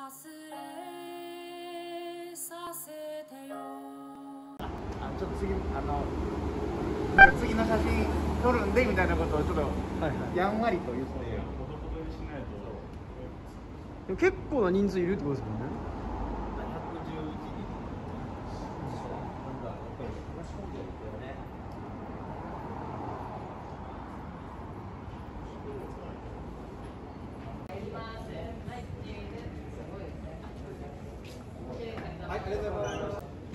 ちょっと次次の写真撮るんでみたいなことをちょっとやんわりと言って、 結構な人数いるってことですもんね。 はい、ありがとうございます。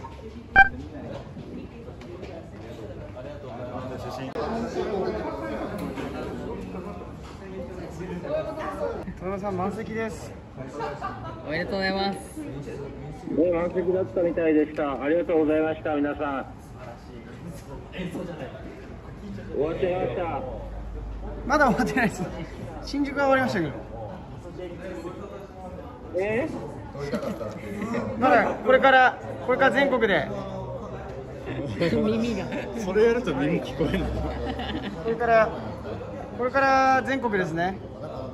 富山さん満席です。 おめでとうございます。 満席だったみたいでした。ありがとうございました。皆さん。終わっちゃいました。 まだ終わってないです。新宿は終わりましたけど。まだこれから全国で。 耳が。 それやると耳聞こえる。 これから全国ですね。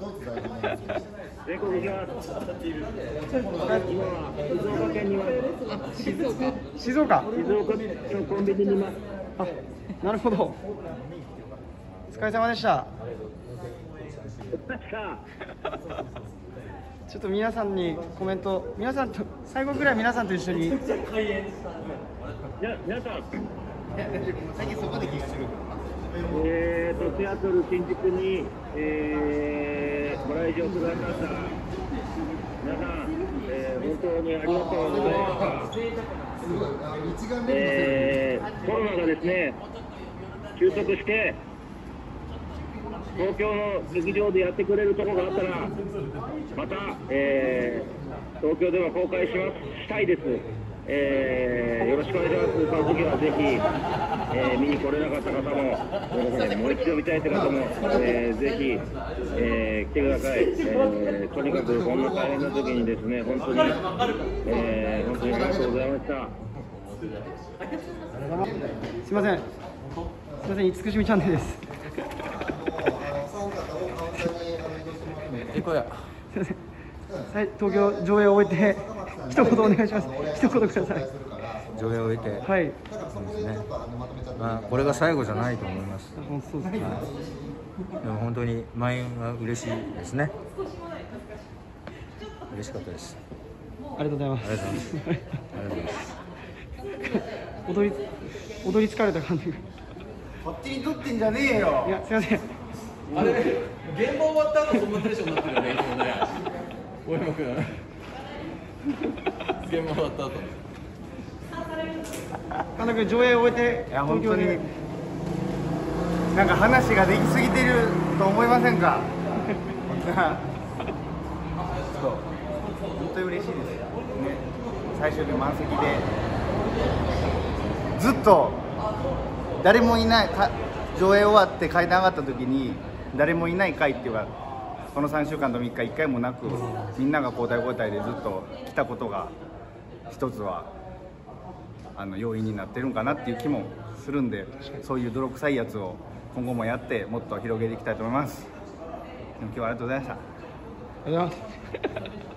全国行きます。今は静岡県にいます。 静岡のコンビニにいます。 あ、なるほど。お疲れ様でした。ちょっと皆さんにコメント、皆さんと最後ぐらい皆さんと一緒に。 皆さん。 最近そこで気がする。 シアトル新宿に、ご来場くださった皆さん、本当にありがとうございました。コロナがですね、収束して、東京の劇場でやってくれるところがあったら、また、東京では公開したいです。よろしくお願いします。その時はぜひ、見に来れなかった方も、もう一度見たいという方も、ぜひ、来てください。とにかくこんな大変な時にですね、本当にありがとうございました。 すいません、厳島チャンネルです。 こや。 すいません。東京上映を終えて一言お願いします。一言ください。 上映を終えて、 はい。 そうですね。まあこれが最後じゃないと思います。 本当そうですね。 でも本当に満員は嬉しいですね。嬉しかったです。 ありがとうございます。 ありがとうございます。ありがとうございます。 踊り疲れた感じが。 こっちに撮ってんじゃねえよ。 いや、すいません。 あれ、現場終わった後そんなテンションになってるよね、いつもね。大山君。現場終わった後。 監督、上映を終えて東京でなんか話ができすぎてると思いませんか。ちょっと本当に嬉しいですよ、ね、最初に満席でずっと誰もいない上映終わって階段上がった時に誰もいない回っていうか、この3週間と3日1回もなくみんなが交代交代でずっと来たことが一つは要因になってるんかなっていう気もするんで、そういう泥臭いやつを今後もやってもっと広げていきたいと思います。今日はありがとうございました。 ありがとうございます。